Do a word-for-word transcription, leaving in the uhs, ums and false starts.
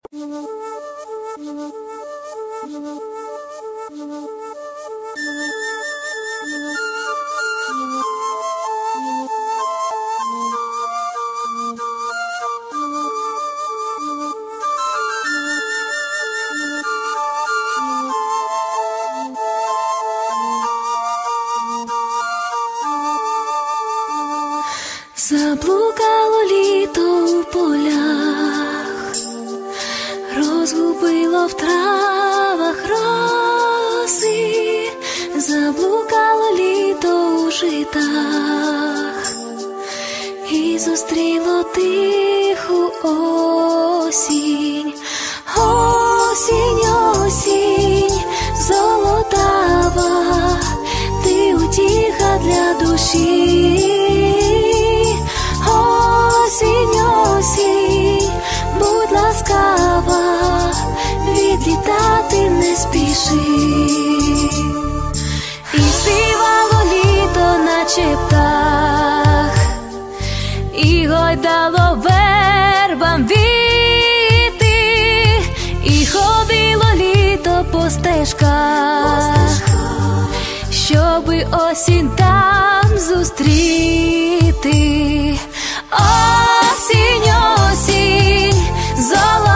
Заблукало літо у полях, розгубило в травах роси, заблукало літо у житах і зустріло тиху осінь. Осінь, осінь, золотава, ти утіха для душі. Осінь, осінь, будь ласкава, відлітати не спіши. І співало літо, наче птах, і гойдало вербам віти, і ходило літо по стежках, щоби осінь там зустріти. Осінь, осінь, золота.